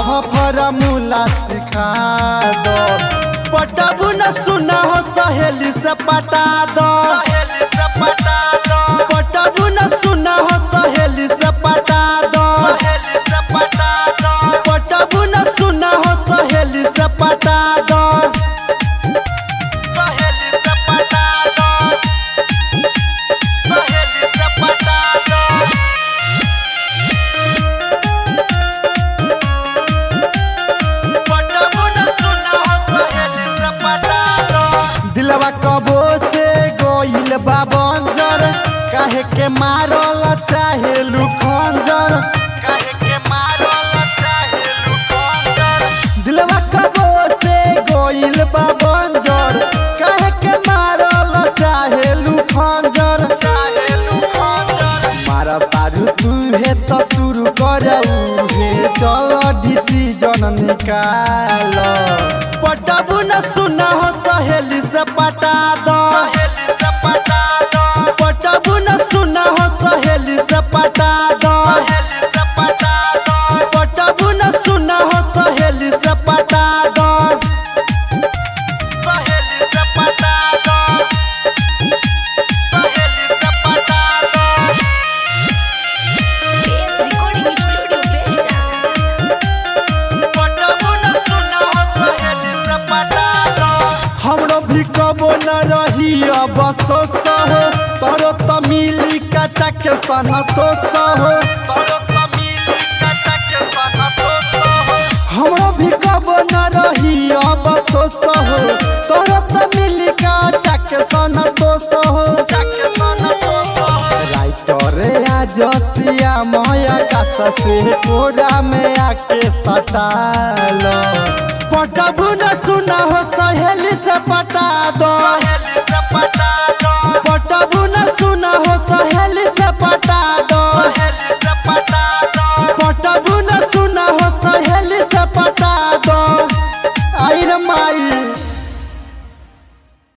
आवा फॉर्मूला सिखा दो। पटबू न सुना हो सहेली से पटा दो, सहेली से पटा दो। पटबू न सुना हो सहेली से पटा दो, सहेली से पटा दो। पटबू न सुना हो सहेली से पटा दो, सहेली से पटा दो, सहेली से पटा दो। पटबू न सुना हो सहेली से पटा दो। दिलवा कबो से गोइल बा बंजर, काहे के मारल चाहे लुखंजर, काहे के मारल चाहे लुखंजर। दिलवा कबो से गोइल बा बंजर, काहे के मारल चाहे लुखंजर, चाहे लुखंजर। मारा तारू तू है तो शुरू करऊ हे, चल डिसीजन निकाल। पटबू न सुना हो सहेली से पटा दो, सहेली से पटा दो। पटबू न सुना हो सहेली से पटा दो, सहेली से पटा दो। पटबू न सुना हो सहेली से पटा दो, सहेली से पटा दो, सहेली से पटा दो। बेस रिकॉर्डिंग स्टूडियो बेसा। पटबू न सुना हो सहेली से पटा दो। हमरो भी कबो न रही अब सोसहो, तोरो तमिली कचा के सना तो सहो, तोरो तमिली कचा के सना तो सहो। हमरो भी कबो न रही अब सोसहो, तोरो तमिली कचा के सना तो सहो, के सना तो सहो। राइटरे आज सिया माया का से कोरा में आके सटालो। पटबू न सुना हो सहेली से पटा दो, सहेली से पटा दो। पटबू न सुना हो सहेली से पटा दो, सहेली से पटा दो। पटबू न सुना हो सहेली से पटा दो। आई रे माई।